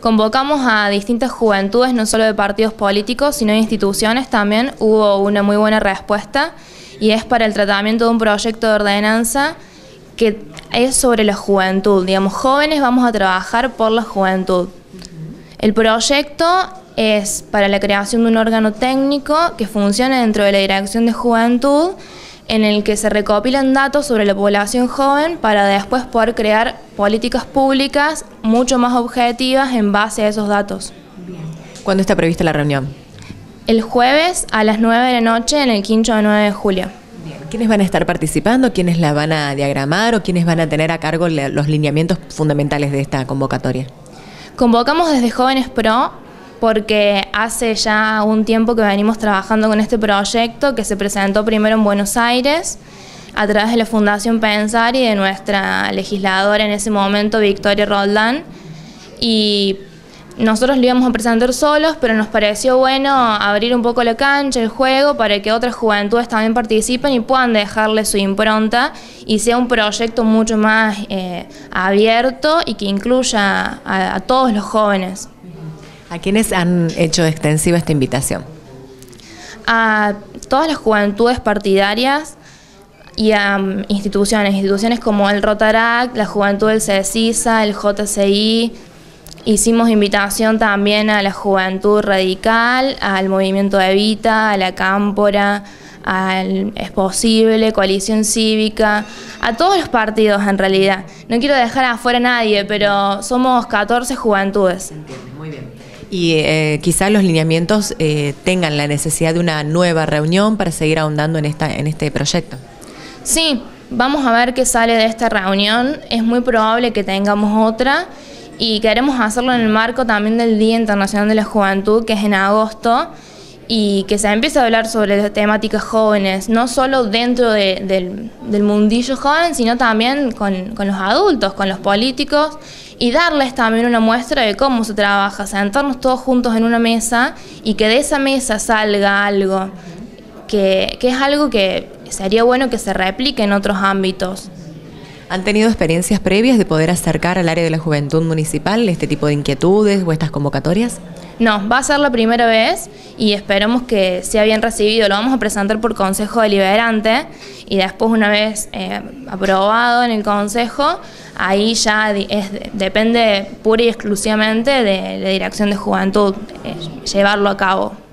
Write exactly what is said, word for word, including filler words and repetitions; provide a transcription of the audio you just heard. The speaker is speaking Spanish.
Convocamos a distintas juventudes, no solo de partidos políticos, sino de instituciones también. Hubo una muy buena respuesta y es para el tratamiento de un proyecto de ordenanza que es sobre la juventud. Digamos, jóvenes vamos a trabajar por la juventud. El proyecto es para la creación de un órgano técnico que funcione dentro de la Dirección de Juventud, en el que se recopilan datos sobre la población joven para después poder crear políticas públicas mucho más objetivas en base a esos datos. ¿Cuándo está prevista la reunión? El jueves a las nueve de la noche en el quincho de nueve de julio. ¿Quiénes van a estar participando? ¿Quiénes la van a diagramar o quiénes van a tener a cargo los lineamientos fundamentales de esta convocatoria? Convocamos desde Jóvenes Pro porque hace ya un tiempo que venimos trabajando con este proyecto que se presentó primero en Buenos Aires a través de la Fundación Pensar y de nuestra legisladora en ese momento, Victoria Roldán, y nosotros lo íbamos a presentar solos, pero nos pareció bueno abrir un poco la cancha, el juego, para que otras juventudes también participen y puedan dejarle su impronta y sea un proyecto mucho más eh, abierto y que incluya a, a todos los jóvenes. ¿A quiénes han hecho extensiva esta invitación? A todas las juventudes partidarias y a um, instituciones, instituciones como el Rotaract, la Juventud del CECISA, el J C I. Hicimos invitación también a la Juventud Radical, al Movimiento Evita, a la Cámpora, al Es Posible, Coalición Cívica, a todos los partidos en realidad. No quiero dejar afuera a nadie, pero somos catorce juventudes. Muy bien. Y eh, quizás los lineamientos eh, tengan la necesidad de una nueva reunión para seguir ahondando en, esta, en este proyecto. Sí, vamos a ver qué sale de esta reunión. Es muy probable que tengamos otra y queremos hacerlo en el marco también del Día Internacional de la Juventud, que es en agosto, y que se empiece a hablar sobre las temáticas jóvenes, no solo dentro de, del, del mundillo joven, sino también con, con los adultos, con los políticos, y darles también una muestra de cómo se trabaja, sentarnos todos juntos en una mesa y que de esa mesa salga algo, que, que es algo que sería bueno que se replique en otros ámbitos. ¿Han tenido experiencias previas de poder acercar al área de la juventud municipal este tipo de inquietudes o estas convocatorias? No, va a ser la primera vez y esperamos que sea bien recibido. Lo vamos a presentar por Consejo Deliberante y después, una vez eh, aprobado en el Consejo, ahí ya es, depende pura y exclusivamente de la Dirección de Juventud eh, llevarlo a cabo.